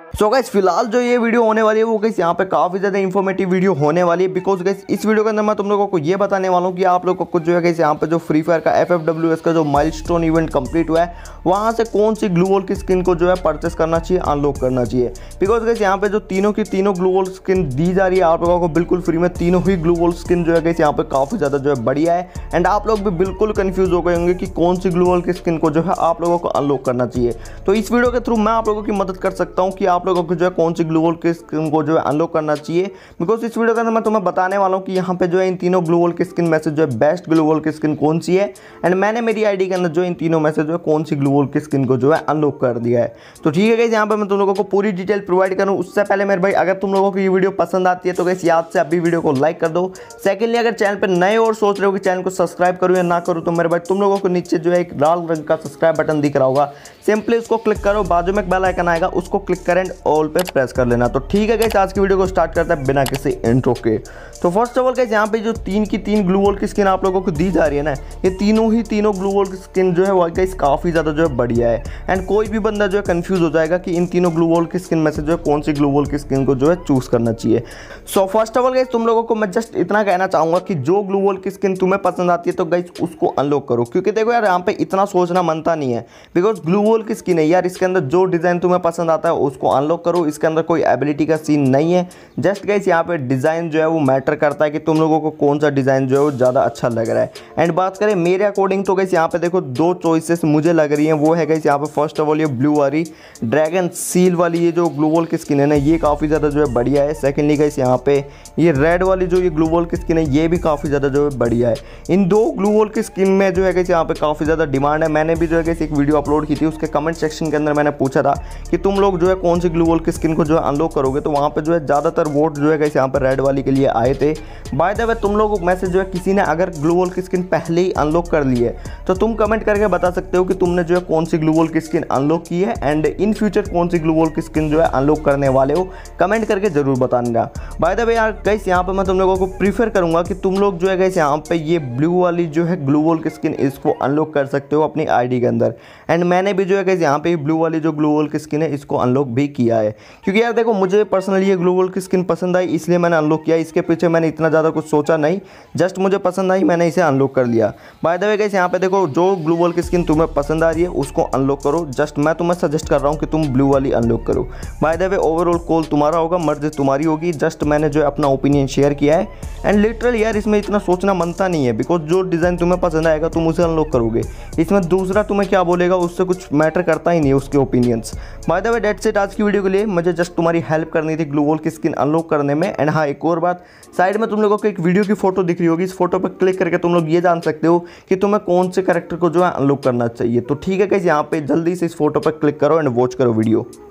So guys फिलहाल जो ये वीडियो होने वाली है वो गाइस यहाँ पे काफ़ी ज़्यादा इंफॉर्मेटिव वीडियो होने वाली है, बिकॉज गाइस इस वीडियो के अंदर मैं तुम लोगों को ये बताने वाला हूँ कि आप लोगों को जो है गाइस यहाँ पे जो फ्री फायर का FFWS का जो माइलस्टोन इवेंट कंप्लीट हुआ है वहाँ से कौन सी ग्लू वॉल की स्किन को जो है परचेस करना चाहिए, अनलॉक करना चाहिए। बिकॉज गाइस यहाँ पे जो तीनों की तीनों ग्लू वॉल स्किन दी जा रही है आप लोगों को बिल्कुल फ्री में, तीनों ही ग्लू वॉल स्किन जो है गाइस यहाँ पे काफ़ी ज़्यादा जो है बढ़िया है। एंड आप लोग भी बिल्कुल कन्फ्यूज हो गए होंगे कि कौन सी ग्लू वॉल की स्किन को जो है आप लोगों को अनलॉक करना चाहिए। तो इस वीडियो के थ्रू मैं आप लोगों की मदद कर सकता हूँ कि आप लोगों को जो है कौन सी ग्लू वॉल की स्किन को जो है अनलॉक करना चाहिए। बिकॉज इस वीडियो के अंदर मैं तुम्हें बताने वाला हूँ कि यहाँ पे जो है इन तीनों ग्लू वॉल की स्किन में से जो है बेस्ट ग्लू वॉल की स्किन कौन सी है, एंड मैंने मेरी आईडी के अंदर जो इन तीनों में से जो है कौन सी ग्लू वॉल की स्किन को जो है अनलॉक कर दिया है। तो ठीक है गाइस, यहाँ पे मैं तुम लोगों को पूरी डिटेल प्रोवाइड करूँ उससे पहले मेरे भाई अगर तुम लोगों को ये वीडियो पसंद आती है तो गाइस याद से अभी वीडियो को लाइक कर दो। सेकेंडली अगर चैनल पर नए और सोच रहे हो कि चैनल को सब्सक्राइब करूँ या ना करूँ तो मेरे भाई तुम लोगों को नीचे जो है एक लाल रंग का सब्सक्राइब बटन दिख रहा होगा, सिंपली उसको क्लिक करो, बाजू में एक बेल आइकन आएगा उसको क्लिक करें एंड ऑल पे प्रेस कर लेना। तो ठीक है गाइस, आज की वीडियो को स्टार्ट करते हैं बिना किसी इंट्रो के। तो फर्स्ट ऑफ ऑल गाइस यहाँ पे जो तीन की तीन ग्लू वॉल की स्किन आप लोगों को दी जा रही है ना, ये तीनों ग्लू वॉल की स्किन जो है वो गाइस काफ़ी ज़्यादा जो है बढ़िया है। एंड कोई भी बंदा जो है कंफ्यूज हो जाएगा कि इन तीनों ग्लू वॉल की स्किन में से जो है कौन सी ग्लू वॉल की स्किन को जो है चूज करना चाहिए। So first of all guys तुम लोगों को मैं जस्ट इतना कहना चाहूँगा कि जो ग्लू वॉल की स्किन तुम्हें पसंद आती है तो गाइस उसको अनलॉक करो, क्योंकि देखो यार यहाँ पे इतना सोचना मनता नहीं है। बिकॉज ग्लू वॉल की स्किन है यार, इसके अंदर जो डिज़ाइन तुम्हें पसंद आता है उसको अनलॉक करो। इसके अंदर कोई एबिलिटी का सीन नहीं है, जस्ट गाइस यहाँ पे डिज़ाइन जो है वो मैटर करता है कि तुम लोगों को कौन सा डिज़ाइन जो है वो ज़्यादा अच्छा लग रहा है। एंड बात करें मेरे अकॉर्डिंग तो गाइस यहाँ पे देखो दो चॉइसेस मुझे लग रही हैं, वो है गाइस यहाँ पे फर्स्ट ऑफ ऑल ये ब्लू वाली ड्रैगन सील वाली ये जो ग्लू वॉल की स्किन है ना ये काफ़ी ज़्यादा जो है बढ़िया है। सेकेंडली गाइस यहाँ पे ये रेड वाली जो ये ग्लू वॉल की स्किन है ये भी काफ़ी ज़्यादा जो है बढ़िया है। इन दो ग्लू वॉल की स्किन में जो है गाइस यहाँ पे काफ़ी ज़्यादा डिमांड है। मैंने भी जो है गाइस एक वीडियो अपलोड की थी, उसके कमेंट सेक्शन के अंदर मैंने पूछा था कि तुम लोग जो है कौन सी ग्लू वॉल की स्किन को जो है अनलॉक करोगे, तो वहाँ पे जो है ज़्यादातर वोट जो है गाइस यहाँ पर रेड वाली के लिए आए थे। बाय द वे तुम लोग में से जो है किसी ने अगर ग्लू वॉल की स्किन पहले ही अनलॉक कर ली है तो तुम कमेंट करके बता सकते हो कि तुमने जो है कौन सी ग्लू वॉल की स्किन अनलॉक की है, एंड इन फ्यूचर कौन सी ग्लू वॉल की स्किन जो है अनलॉक करने वाले हो, कमेंट करके जरूर बताना। बाय द वे यार गाइस यहाँ पे मैं तुम लोगों को प्रीफर करूंगा कि तुम लोग जो है गाइस यहाँ पे ये ब्लू वाली जो है ग्लू वॉल की स्किन इसको अनलॉक कर सकते हो अपनी आईडी के अंदर। एंड मैंने भी जो है गाइस यहाँ पे ब्लू वाली जो ग्लू वॉल की स्किन है इसको अनलॉक भी किया है, क्योंकि यार देखो मुझे पर्सनली ये ग्लू वॉल की स्किन पसंद आई इसलिए मैंने अनलॉक किया। इसके पीछे मैंने इतना ज़्यादा कुछ सोचा नहीं, जस्ट मुझे पसंद आई मैंने इसे अनलॉक कर लिया। बाय द वे गाइस यहाँ पे देखो जो ग्लू वॉल की स्किन तुम्हें पसंद आ रही है उसको अनलॉक करो, जस्ट मैं तुम्हें सजेस्ट कर रहा हूँ कि तुम ब्लू वाली अनलॉक करो। By the way overall call तुम्हारा होगा, मर्जी तुम्हारी होगी, जस्ट मैंने जो है अपना ओपिनियन शेयर किया है। एंड लिटरली यार इसमें इतना सोचना मनता नहीं है, बिकॉज जो डिज़ाइन तुम्हें पसंद आएगा तुम उसे अनलॉक करोगे, इसमें दूसरा तुम्हें क्या बोलेगा उससे कुछ मैटर करता ही नहीं है उसके opinions. By the way that's it आज की वीडियो के लिए, मुझे जस्ट तुम्हारी हेल्प करनी थी ग्लू वॉल की स्किन अनलॉक करने में। एंड हाँ एक और बात, साइड में तुम लोगों को एक वीडियो की फोटो दिख रही होगी, इस फोटो पर क्लिक करके तुम लोग ये जान सकते हो कि तुम्हें कौन से कैरेक्टर को जो है अनलॉक करना चाहिए। तो ठीक है गाइस यहाँ पे जल्दी से इस फोटो पर क्लिक करो एंड वॉच करो वीडियो।